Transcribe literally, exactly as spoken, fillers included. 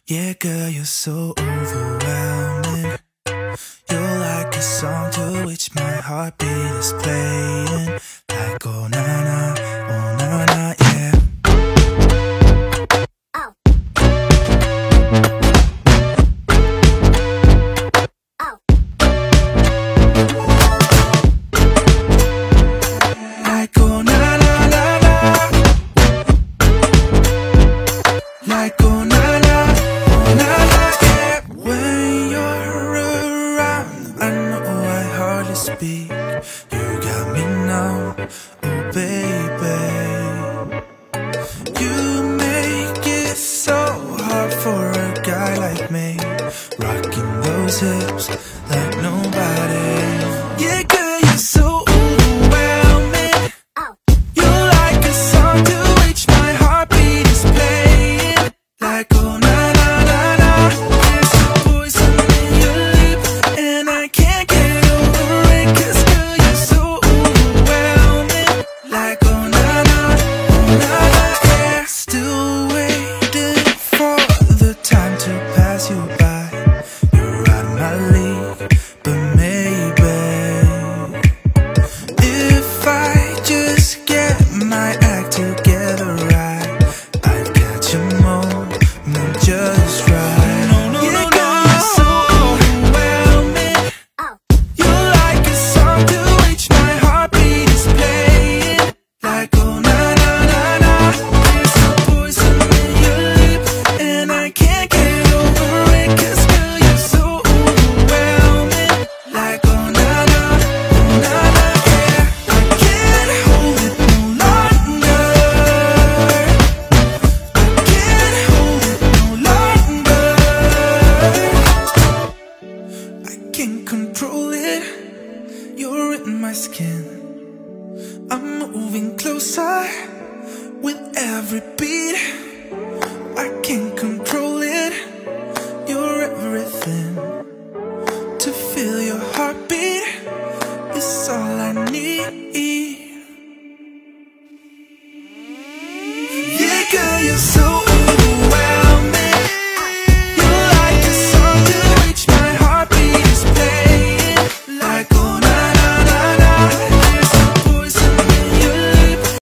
Yeah, girl, you're so overwhelming. You're like a song to which my heartbeat is playing. Like, oh na na, oh na na, yeah. Oh. Oh. Like, oh na na na na. Like, oh na na, oh na na, yeah. When you're around, I know I hardly speak. You got me now, oh baby. You make it so hard for a guy like me, rocking those hips like nobody. Yeah, girl, you're so overwhelming. Oh. You're like a song to which my heartbeat is playing. Like, oh na na na na. There's a poison in your lip, and I can't get over it. 'Cause girl, you're so overwhelming. Like, oh na na, oh na na, yeah. Still waiting for the time to pass you by. You're out of my league, but maybe if I just get my act together right, I'd catch a moment just right. No, no, yeah, no, girl, no. You're so overwhelming. Oh. You're like a song to which my heartbeat is playing. Like, oh na na na na. There's a poison in your lip, and I can't get over it. 'Cause girl, you're so overwhelming. Like, oh na na, oh na na, yeah. I can't hold it no longer. I can't hold it no longer. I can't control it. You're in my skin. I'm moving closer with every beat.